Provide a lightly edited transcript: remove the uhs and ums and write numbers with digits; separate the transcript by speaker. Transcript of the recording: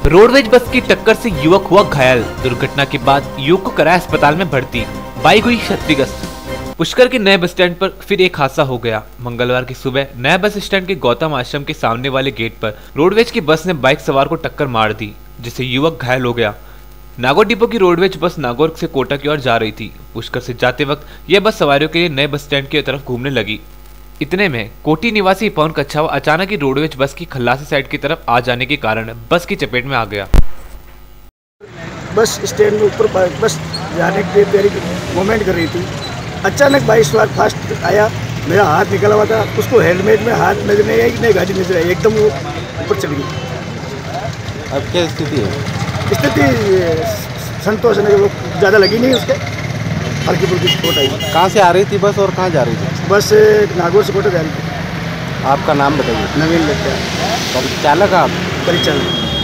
Speaker 1: Roadways bus की टक्कर से युवक हुआ घायल। दुर्घटना के बाद युवक को कराया अस्पताल में भर्ती। बाइक हुई क्षतिग्रस्त। पुष्कर के नए बस स्टैंड पर फिर एक हादसा हो गया। मंगलवार की सुबह नए बस स्टैंड के गौतम आश्रम के सामने वाले गेट पर रोडवेज की बस ने बाइक सवार को टक्कर मार दी, जिससे युवक घायल हो गया। नागौर डिपो की रोडवेज बस नागौर से कोटा की ओर जा रही थी। पुष्कर से जाते वक्त यह बस सवारियों के लिए नए बस स्टैंड की तरफ घूमने लगी। इतने में कोटी निवासी पवन कच्छावा अचानक ही रोडवेज बस की खल्लासी साइड की तरफ आ जाने के कारण बस की चपेट में आ गया।
Speaker 2: बस स्टैंड में ऊपर बस जाने के लिए मूवमेंट कर रही थी। अचानक बाइक सवार फास्ट आया, मेरा हाथ निकला हुआ था, उसको हेलमेट में हाथ नजर नहीं आई, नहीं गाड़ी नजर आई, एकदम वो ऊपर चली गई।
Speaker 3: अब क्या स्थिति है?
Speaker 2: स्थिति संतोष है, वो ज़्यादा लगी नहीं, उसके हल्की फुल्की चोट आई।
Speaker 3: कहाँ से आ रही थी बस और कहाँ जा रही थी?
Speaker 2: बस नागौर से कोटा जा रही थी।
Speaker 3: आपका नाम बताइए।
Speaker 2: नवीन लगता है,
Speaker 3: चालक आप?
Speaker 2: परिचालन।